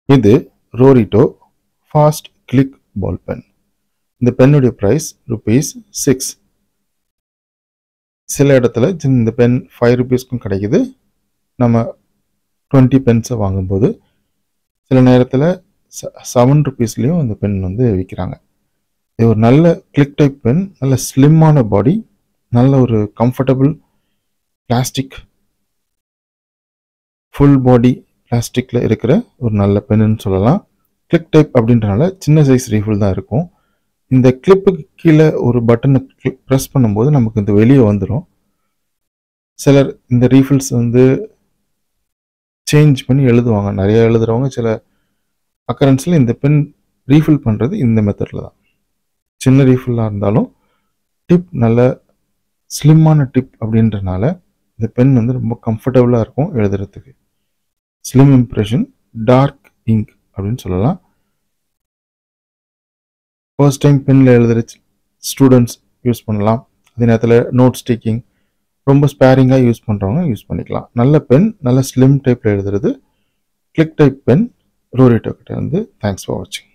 இது Rorito Fast Click Ball Pen. இந்த பென்னுடைய price ₹6. சில இடத்துல இந்த பென் ₹5க்கும் கிடைக்குது. நம்ம 20 பென்ஸை வாங்கும்போது சில நேரத்தில் ₹7லேயும் இந்த பென் வந்து விற்கிறாங்க. இது ஒரு நல்ல கிளிக் டைப் பென், நல்ல ஸ்லிம்மான பாடி, நல்ல ஒரு கம்ஃபர்டபுள் பிளாஸ்டிக், ஃபுல் பாடி பிளாஸ்டிக்கில் இருக்கிற ஒரு நல்ல பென்னு சொல்லலாம். கிளிக் டைப் அப்படின்றனால சின்ன சைஸ் ரீஃபில் தான் இருக்கும். இந்த கிளிப்புக்கு கீழே ஒரு பட்டனை ப்ரெஸ் பண்ணும்போது நமக்கு இந்த வெளியே வந்துடும். சிலர் இந்த ரீஃபில்ஸ் வந்து சேஞ்ச் பண்ணி எழுதுவாங்க. நிறைய எழுதுகிறவங்க சில அக்கரன்ஸில் இந்த பென் ரீஃபில் பண்ணுறது இந்த மெத்தடில் தான். சின்ன ரீஃபில்லாக இருந்தாலும் டிப் நல்ல ஸ்லிம்மான டிப் அப்படின்றனால இந்த பென் வந்து ரொம்ப கம்ஃபர்டபுளாக இருக்கும் எழுதுறதுக்கு. ஸ்லிம் இம்ப்ரெஷன், டார்க் இங்க் அப்படின்னு சொல்லலாம். ஃபர்ஸ்ட் டைம் பென்னில் எழுதுகிற ஸ்டூடெண்ட்ஸ் யூஸ் பண்ணலாம். அதே நேரத்தில் நோட்ஸ் டேக்கிங் ரொம்ப ஸ்பேரிங்காக யூஸ் பண்ணுறவங்க யூஸ் பண்ணிக்கலாம். நல்ல பென், நல்ல ஸ்லிம் டைப்பில் எழுதுறது கிளிக் டைப் பென் Rorito கிட்ட இருந்து. தேங்க்ஸ் ஃபார் வாட்சிங்.